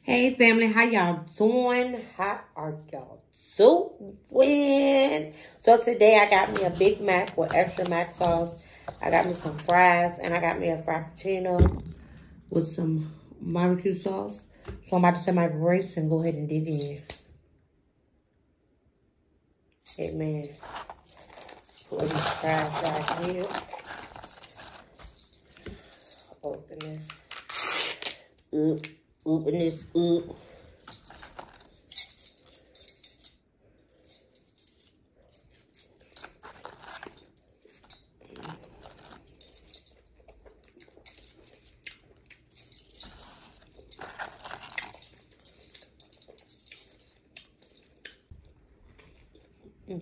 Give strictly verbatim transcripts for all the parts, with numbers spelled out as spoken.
Hey family, how y'all doing? How are y'all doing? So today I got me a Big Mac with extra mac sauce. I got me some fries and I got me a frappuccino with some barbecue sauce. So I'm about to set my brakes and go ahead and dig in. Amen. Put these fries right here. Open this. Oop. Open this up. Mm.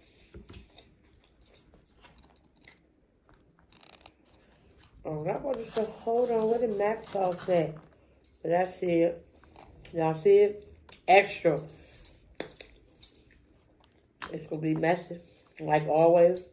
Oh, that was just a hold on. Where the mac sauce at? But that's it. Y'all see it? Extra. It's gonna be messy, like always.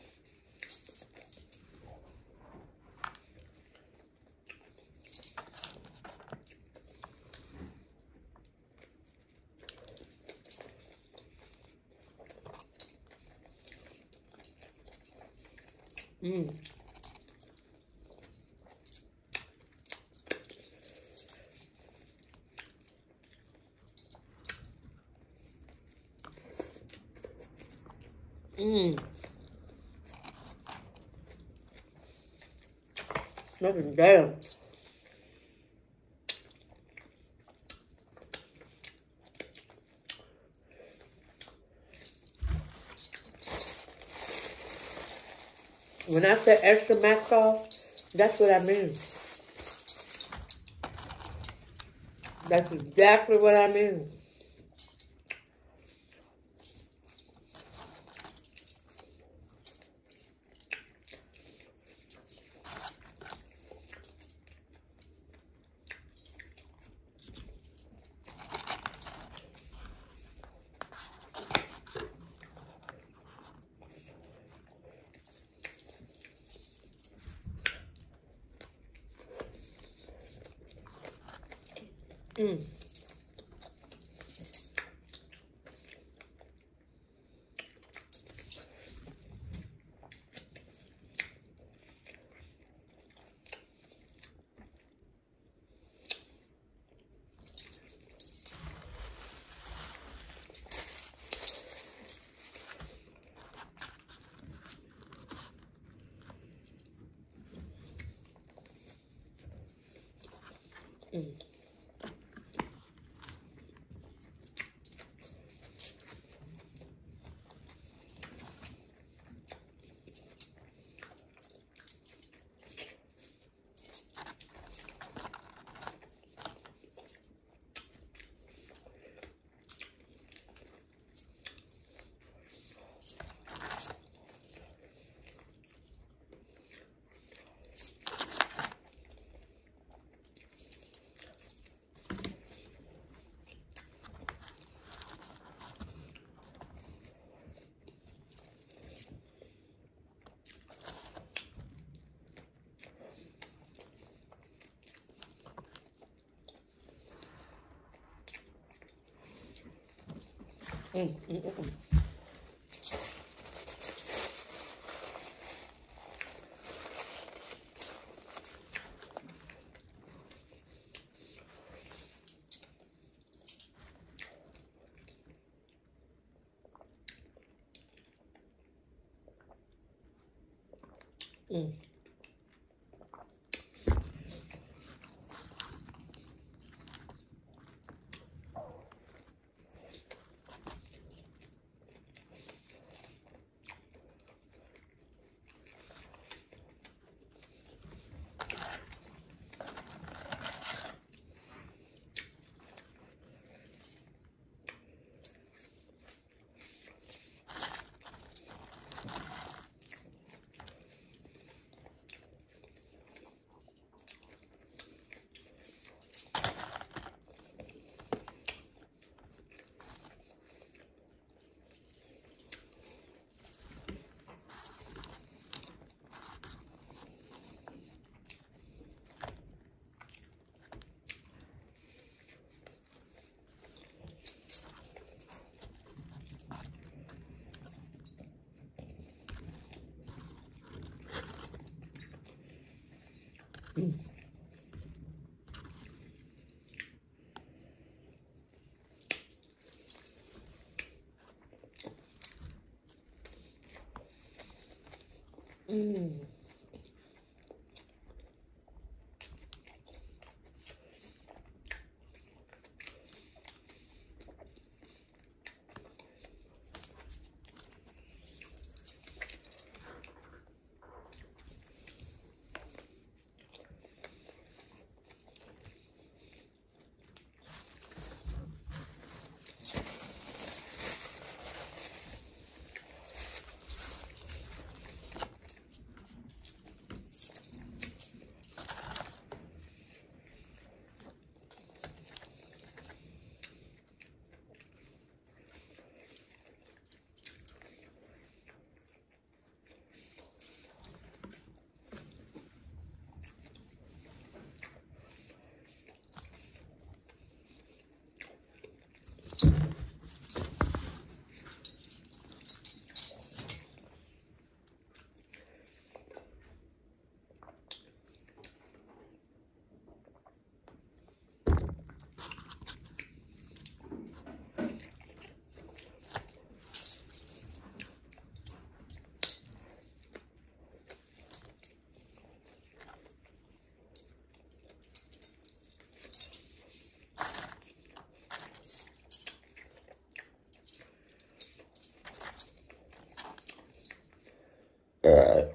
Mmm. Mmm. Nothing damn. When I say extra mac sauce, that's what I mean. That's exactly what I mean. Mmm. Mmm. Mm, mm, mm, mm. Mm. Mm. Uh,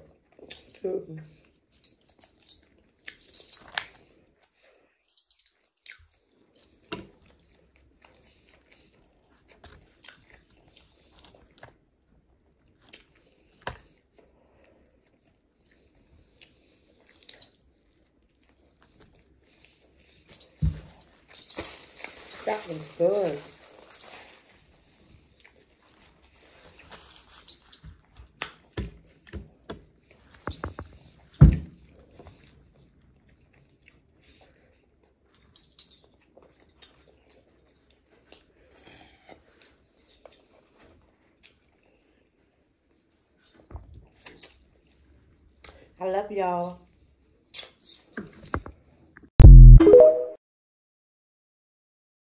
that one's good. I love y'all.